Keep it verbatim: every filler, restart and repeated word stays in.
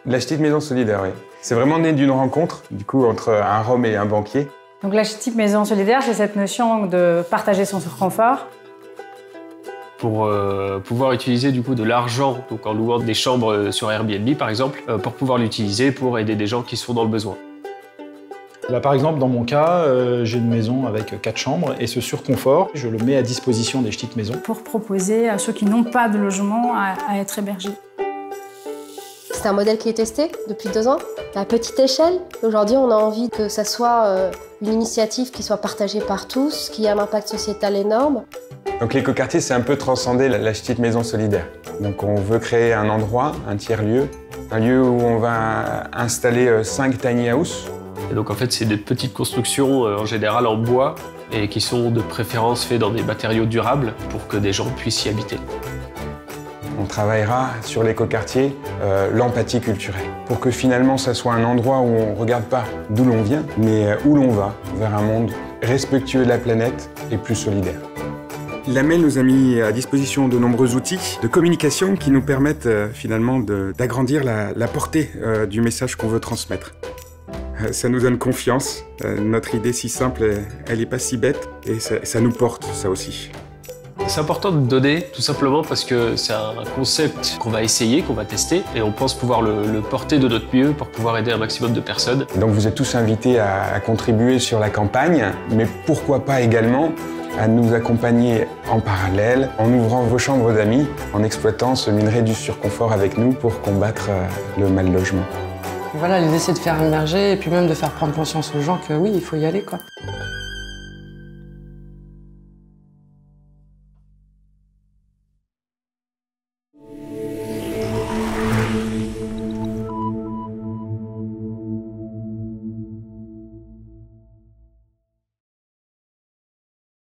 La Petite Maison Solidaire, oui. C'est vraiment né d'une rencontre, du coup, entre un Rom et un banquier. Donc la Petite Maison Solidaire, c'est cette notion de partager son surconfort. Pour euh, pouvoir utiliser du coup de l'argent, donc en louant des chambres sur Airbnb par exemple, euh, pour pouvoir l'utiliser pour aider des gens qui sont dans le besoin. Là, par exemple, dans mon cas, euh, j'ai une maison avec quatre chambres et ce surconfort, je le mets à disposition des petites maisons. Pour proposer à ceux qui n'ont pas de logement à, à être hébergés. C'est un modèle qui est testé depuis deux ans, à petite échelle. Aujourd'hui, on a envie que ça soit euh, une initiative qui soit partagée par tous, qui ait un impact sociétal énorme. Donc l'écoquartier, c'est un peu transcender la, la Petite Maison Solidaire. Donc on veut créer un endroit, un tiers-lieu, un lieu où on va installer cinq tiny houses. Et donc en fait, c'est des petites constructions euh, en général en bois et qui sont de préférence faites dans des matériaux durables pour que des gens puissent y habiter. On travaillera sur l'écoquartier euh, l'empathie culturelle pour que finalement ça soit un endroit où on ne regarde pas d'où l'on vient, mais où l'on va, vers un monde respectueux de la planète et plus solidaire. L'A M E L nous a mis à disposition de nombreux outils de communication qui nous permettent euh, finalement d'agrandir la, la portée euh, du message qu'on veut transmettre. Euh, ça nous donne confiance, euh, notre idée si simple, elle n'est pas si bête et ça, ça nous porte, ça aussi. C'est important de donner, tout simplement parce que c'est un concept qu'on va essayer, qu'on va tester, et on pense pouvoir le, le porter de notre mieux pour pouvoir aider un maximum de personnes. Et donc vous êtes tous invités à, à contribuer sur la campagne, mais pourquoi pas également à nous accompagner en parallèle, en ouvrant vos chambres d'amis, en exploitant ce minerai du surconfort avec nous pour combattre le mal logement. Voilà, l'idée c'est de faire émerger et puis même de faire prendre conscience aux gens que oui, il faut y aller, quoi.